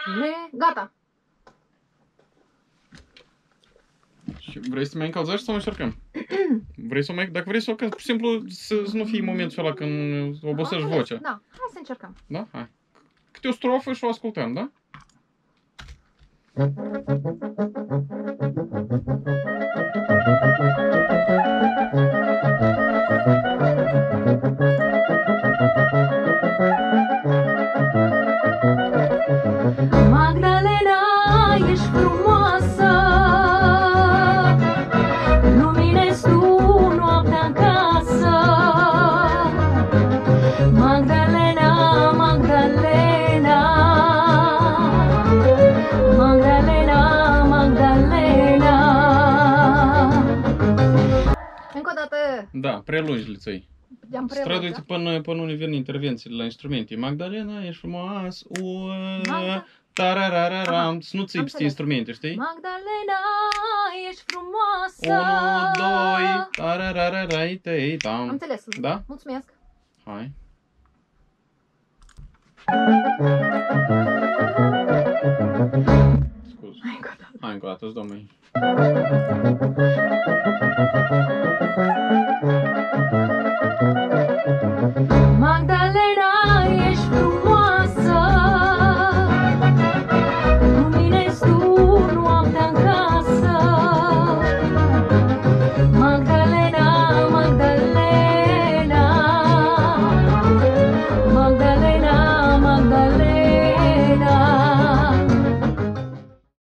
Gata. Și vrei să mai încălzești sau încercăm? Vrei să mai... Dacă vrei să o pur și simplu să nu fie momentul ăla când obosești vocea. Da, hai să încercăm. Da? Hai. Câte o strofă și o ascultăm, da? Magdalena, ești frumoasă, luminezi tu noaptea în casă. Magdalena, Magdalena, Magdalena, Magdalena. Încă o dată. Da, prelungi liței. I-am preluat, Străduiți până nu vin intervențiile la instrumente. Magdalena, ești frumos, tararararam, să nu țipi instrumente, știi? Magdalena, ești frumoasă. 1, 2, tararararai, tei, tam. Am înțeles. Da? Mulțumesc. Hai. Scuze. Hai încă o dată, îți dau mai.